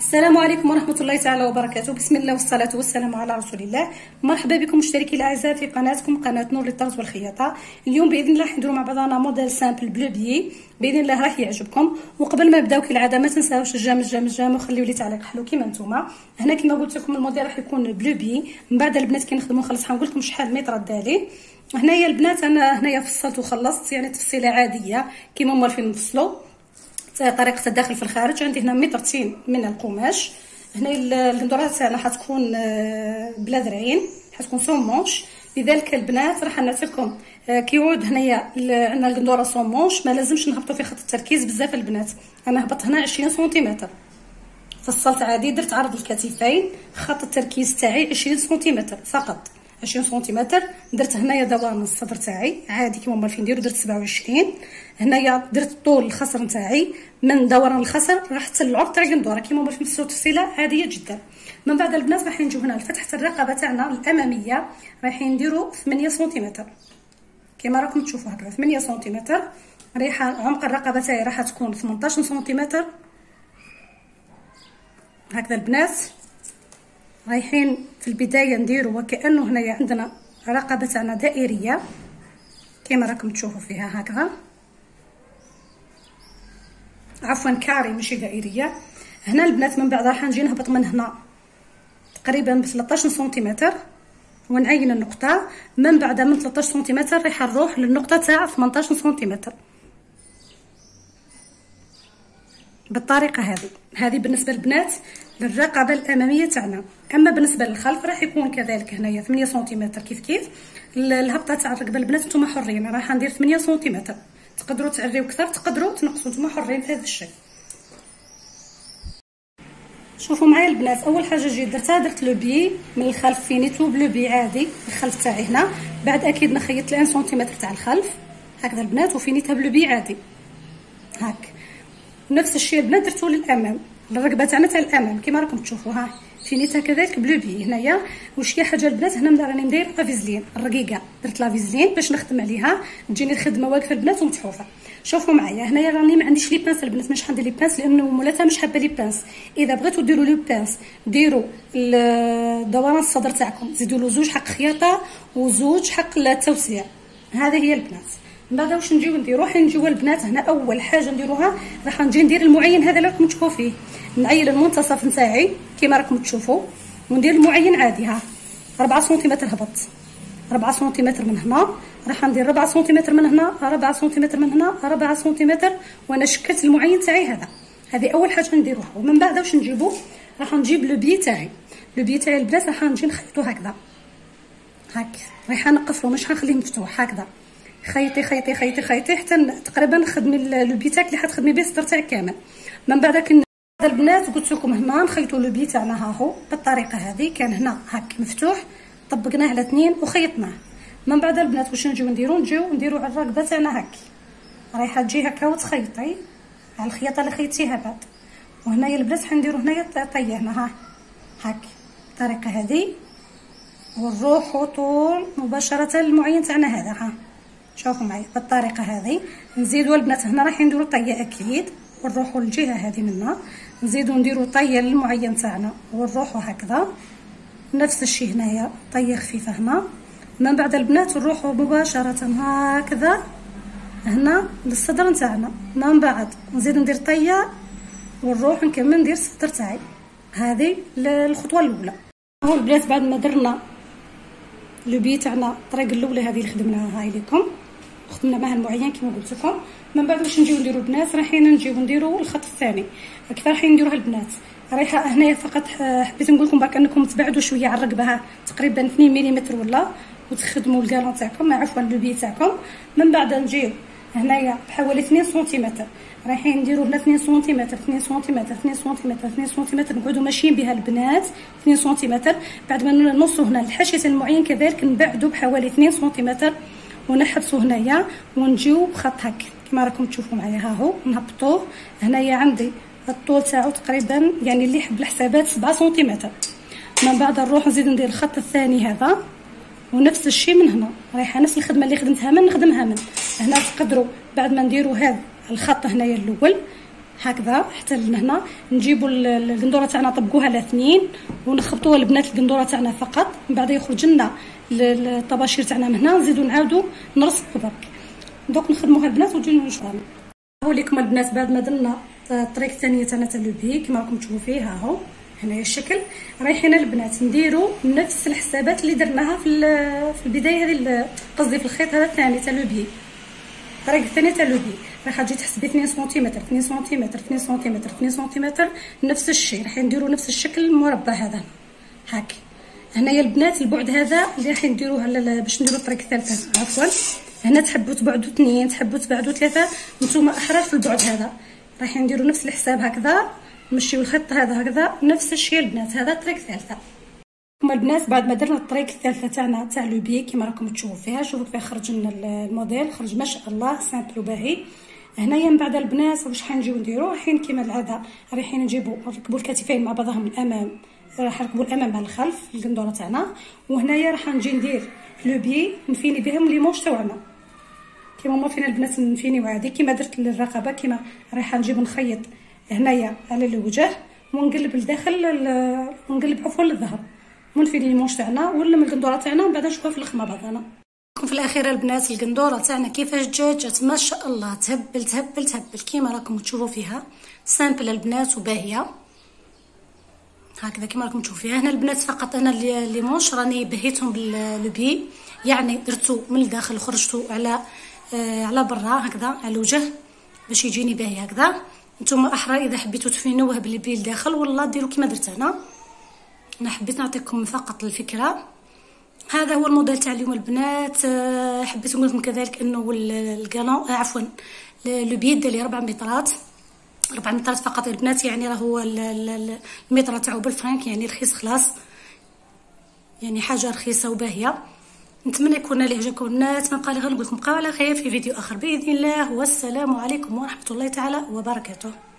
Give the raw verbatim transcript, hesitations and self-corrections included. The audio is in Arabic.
السلام عليكم ورحمة الله تعالى وبركاته. بسم الله والصلاة والسلام على رسول الله. مرحبا بكم مشتركي الاعزاء في قناتكم قناة نور للطرز والخياطة. اليوم باذن الله راح نديروا مع بعضنا موديل سامبل بلو بيي باذن الله راح يعجبكم. وقبل ما نبداو كالعاده ما تنساوش الجام الجام الجام وخليوا لي تعليق حلو كيما نتوما. هنا كما قلت لكم الموديل راح يكون بلو بيي. من بعد البنات كي نخدموا نخلص حنقول لكم شحال متر دالي. هنايا البنات انا هنايا فصلت وخلصت يعني تفصيله عاديه كيما موالفين نفصلوا. طريقه الداخل في الخارج عندي هنا مترتين من القماش. هنا القندوره تاعنا حتكون بلا ذراعين، حتكون صومونش. لذلك البنات راح نعطيكم كيعود هنايا عندنا القندوره صومونش، ما لازمش نهبطوا في خط التركيز بزاف البنات. انا هبط هنا عشرين سنتيمتر، فصلت عادي، درت عرض الكتفين، خط التركيز تاعي عشرين سنتيمتر فقط، عشرين سنتيمتر. درت هنايا دوران الصدر تاعي عادي كيما مالفين نديرو، درت سبعة وعشرين. هنايا درت طول الخصر نتاعي من دوران الخصر راح حتى العرض تاع القندوره كيما مالفين نفصلوا تفصيله عاديه جدا. من بعد البنات راح نجيو هنا لفتحه الرقبه تاعنا الاماميه راح نديرو ثمانية سنتيمتر كيما راكم تشوفوا هكذا، ثمانية سنتيمتر. ريح عمق الرقبه تاعي راح تكون ثمنطاش سنتيمتر هكذا البنات. رايحين في البدايه نديرو وكانه هنايا عندنا رقبه تاعنا دائريه كيما راكم تشوفوا فيها هكذا، عفوا كاري ماشي دائريه. هنا البنات من بعد راح نجي نهبط من هنا تقريبا ب ثلاطاش سنتيمتر ونعين النقطه. من بعد من ثلاطاش سنتيمتر راح نروح للنقطه تاع ثمنطاش سنتيمتر بالطريقه هذه. هذه بالنسبه للبنات للرقبه الاماميه تاعنا. اما بالنسبه للخلف راح يكون كذلك هنايا ثمانية سنتيمتر كيف كيف. الهبطه تاع الرقبه البنات نتوما حرين، راح ندير ثمانية سنتيمتر، تقدروا تعريو اكثر تقدروا تنقصوا، نتوما حرين في هذا الشيء. شوفوا معايا البنات، اول حاجه جيت درتها درت لو بي من الخلف فينيتو بلو بي عادي الخلف تاعي هنا. بعد اكيد نخيط واحد سنتيمتر تاع الخلف هكذا البنات وفينيتها بلو بي عادي هاك. نفس الشيء البنات درتو للامام الرقبه تاعنا تاع الامام كيما راكم تشوفوا ها فينيتها كذلك بلو بي. هنايا واش هي حاجه البنات هنا راني ندير لافيزلين الرقيقه، درت لافيزلين باش نخدم عليها تجيني الخدمه واقفه البنات ومتحوفه. شوفوا معايا هنايا راني ما عنديش لي بانس البنات، مش حندير لي بانس لانه مولاتها مش حابه لي بانس. اذا بغيتوا ديروا لي بانس ديروا دوران الصدر تاعكم، زيدوا له زوج حق خياطه وزوج حق التوسيع. هذه هي البنات. من بعد واش نجيو نديرو حنجيو البنات هنا اول حاجه نديروها راح نجي ندير المعين هذا اللي راكم تشوفوا فيه، نعيل المنتصف نتاعي كيما راكم تشوفوا وندير المعين عادي ها أربعة سنتيمتر هبط، أربعة سنتيمتر من هنا راح ندير أربعة سنتيمتر من هنا، أربعة سنتيمتر من هنا، أربعة سنتيمتر، وانا شكلت المعين تاعي هذا. هذه اول حاجه نديروها. ومن بعد واش نجيبو راح نجيب لو بي تاعي، لو بي تاعي البنات راح نجي نخيطو هكذا هاك، رايحه نقفلو مش حنخليه مفتوح هكذا. خيطي خيطي خيطي خيطي حتى تقريبا خدمي لو بي تاعك اللي حتخدمي به الصدر تاعك كامل. من بعد كن البنات قلت لكم هنا نخيطوا لو بي تاعنا ها هو بالطريقه هذه، كان هنا هاك مفتوح طبقناه على اثنين وخيطناه. من بعد البنات واش نجيو نديرو نجيو نديرو على الرقبه تاعنا هاك، رايحه تجي هكا وتخيطي على الخياطه اللي خيطتيها بعد. وهنايا البنات حنديرو هنايا طيهنا ها هاك الطريقه هذه ونروحو طول مباشره المعين تاعنا هذا ها. شوفوا معايا بالطريقه هذه. نزيدوا البنات هنا راح نديروا طيه اكيد ونروحوا للجهه هذه منا، نزيدوا نديروا طيه للمعين تاعنا ونروحوا هكذا. نفس الشيء هنايا طيه خفيفه هنا. من بعد البنات نروحوا مباشره هكذا هنا للصدر نتاعنا. من بعد نزيد ندير طيه ونروح نكمل ندير الصدر تاعي. هذه الخطوه الاولى. هو البنات بعد ما درنا لو بي تاعنا الطريقه الاولى هذه اللي خدمناها هاي لكم خدمنا معها المعين كما قلت لكم. من بعد واش نجيو نديرو البنات رايحين نجيو نديرو الخط الثاني كيف رايحين نديروها البنات. رايحه هنايا فقط حبيت نقول لكم برك انكم تبعدوا شويه على الرقبه تقريبا اثنين مليمتر ولا، وتخدموا الكالون تاعكم عفوا لو بي تاعكم. من بعد نجيو هنايا بحوالي اثنين سنتيمتر رايحين نديرو هنا اثنين سنتيمتر اثنين سنتيمتر اثنين سنتيمتر اثنين سنتيمتر، نقعدوا ماشيين بها البنات اثنين سنتيمتر. بعد ما نوصلوا هنا لحاشيه المعين كذلك نبعدوا بحوالي اثنين سنتيمتر ونحبسوا هنايا ونجيو بخط هكا كما راكم تشوفوا معايا ها هو نهبطوه. هنايا عندي الطول تاعو تقريبا يعني اللي يحب الحسابات سبعة سنتيمتر. من بعد نروح نزيد ندير الخط الثاني هذا ونفس الشيء من هنا رايحه نفس الخدمه اللي خدمتها من نخدمها من هنا. تقدروا بعد ما نديروا هذا الخط هنايا الاول هكذا حتى لهنا. نجيبوا القندوره تاعنا نطبقوها على اثنين ونخبطوها البنات القندوره تاعنا فقط، من بعد يخرج لنا الطباشير تاعنا من هنا، نزيدو نعاودو نرصقو برك. دوك نخدموها البنات ونجيو نشوفوها. هاوليكم البنات بعد ما درنا الطريقه الثانيه تاعنا تاع لو بي كما راكم تشوفوا فيه. ها هو هنايا الشكل. رايحين البنات نديروا نفس الحسابات اللي درناها في في البدايه هذه، قصدي في الخيط هذا الثاني تاع لو بي، الطريقه الثانيه تاع لو بي. راح تجي تحسبي اثنين سنتيمتر اثنين سنتيمتر اثنين سنتيمتر اثنين سنتيمتر، نفس الشيء راح نديروا نفس الشكل المربع هذا هاك. هنايا البنات البعد هذا اللي راح نديروه باش نديروا الطريقه الثالثه. عفوا هنا تحبوا تبعدوا اثنين، تحبوا تبعدوا ثلاثه، نتوما احرار في البعد هذا. راح نديروا نفس الحساب هكذا، نمشيو الخط هذا هكذا نفس الشيء البنات. هذا الطريقه الثالثه. هما البنات بعد ما درنا الطريقه الثالثه تاعنا تاع لو بي كما راكم تشوفوا فيها، شوفوا كيف خرج لنا الموديل، خرج ما شاء الله سامبل وباهي. هنايا من بعد البنات واش حنجيو نديرو، رايحين كما العاده رايحين نجيبو نركبوا الكتفين مع بعضهم الامام، راح نركبوا الامام مع الخلف القندوره تاعنا. وهنايا راح نجي ندير لو بي نفيني بهم لي مونش تاعنا كيما ما فينا البنات نفينيو عادي كيما درت للرقبه. كيما رايحه نجيب نخيط هنايا على الوجه ونقلب لداخل ونقلب عفوا للظهر ونفيني لي مونش تاعنا ونلم القندوره تاعنا ومن بعد نشوفها في الاخر مع بعضنا. في الاخير البنات القندوره تاعنا كيفاش جات، جات ما شاء الله تهبل تهبل تهبل كيما راكم تشوفوا فيها، سامبل البنات وباهيه هكذا كيما راكم تشوفوا فيها. هنا البنات فقط انا لي مونش راني بهيتهم باللو بي، يعني درتو من الداخل وخرجتو على آه على برا هكذا على الوجه باش يجيني باهي هكذا. نتوما احرى اذا حبيتو تفينوه بالبي الداخل والله ديروا كيما درت انا. انا حبيت نعطيكم فقط الفكره. هذا هو الموديل تاع اليوم البنات. حبيت نقول لكم كذلك انه الكالون عفوا لو بي دالي ربع مترات، ربع مترات فقط البنات، يعني راه هو المتر تاعو بالفرنك، يعني رخيص خلاص، يعني حاجه رخيصه وباهيه. نتمنى يكون اللي عجبكم البنات. ما بقى لي غير نقول لكم بقاو على خير في فيديو اخر باذن الله، والسلام عليكم ورحمه الله تعالى وبركاته.